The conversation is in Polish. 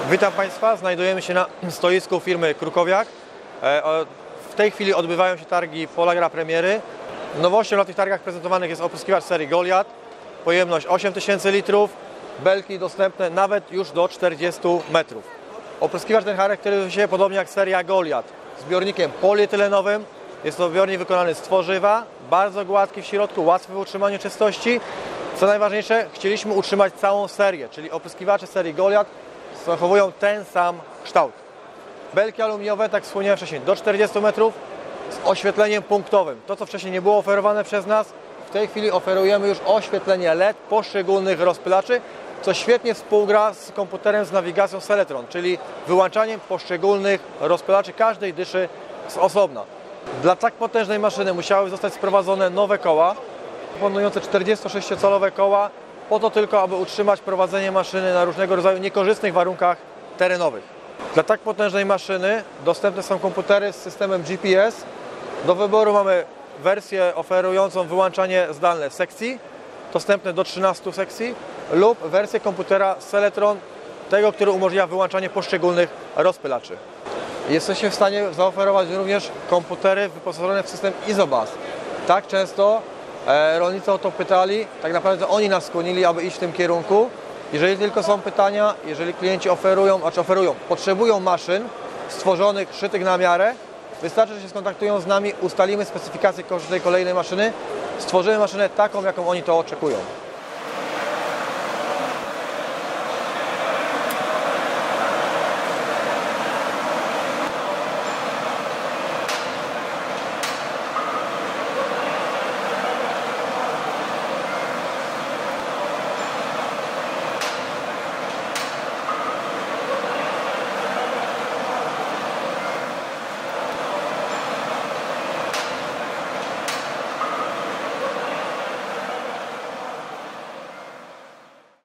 Witam Państwa, znajdujemy się na stoisku firmy Krukowiak. W tej chwili odbywają się targi Polagra Premiery. Nowością na tych targach prezentowanych jest opryskiwacz serii Goliath. Pojemność 8000 litrów, belki dostępne nawet już do 40 metrów. Opryskiwacz ten charakteryzuje się podobnie jak seria Goliath, zbiornikiem polietylenowym. Jest to zbiornik wykonany z tworzywa, bardzo gładki w środku, łatwy w utrzymaniu czystości. Co najważniejsze, chcieliśmy utrzymać całą serię, czyli opryskiwacze serii Goliath zachowują ten sam kształt. Belki aluminiowe, tak wspomniałem wcześniej, do 40 metrów z oświetleniem punktowym. To, co wcześniej nie było oferowane przez nas, w tej chwili oferujemy już oświetlenie LED poszczególnych rozpylaczy, co świetnie współgra z komputerem z nawigacją Seletron, czyli wyłączaniem poszczególnych rozpylaczy każdej dyszy z osobna. Dla tak potężnej maszyny musiały zostać sprowadzone nowe koła, proponujące 46-calowe koła, po to tylko, aby utrzymać prowadzenie maszyny na różnego rodzaju niekorzystnych warunkach terenowych. Dla tak potężnej maszyny dostępne są komputery z systemem GPS. Do wyboru mamy wersję oferującą wyłączanie zdalne sekcji, dostępne do 13 sekcji, lub wersję komputera Seletron, tego, który umożliwia wyłączanie poszczególnych rozpylaczy. Jesteśmy w stanie zaoferować również komputery wyposażone w system ISOBUS. Tak często rolnicy o to pytali, tak naprawdę oni nas skłonili, aby iść w tym kierunku. Jeżeli tylko są pytania, jeżeli klienci potrzebują maszyn stworzonych, szytych na miarę, wystarczy, że się skontaktują z nami, ustalimy specyfikację każdej kolejnej maszyny, stworzymy maszynę taką, jaką oni to oczekują.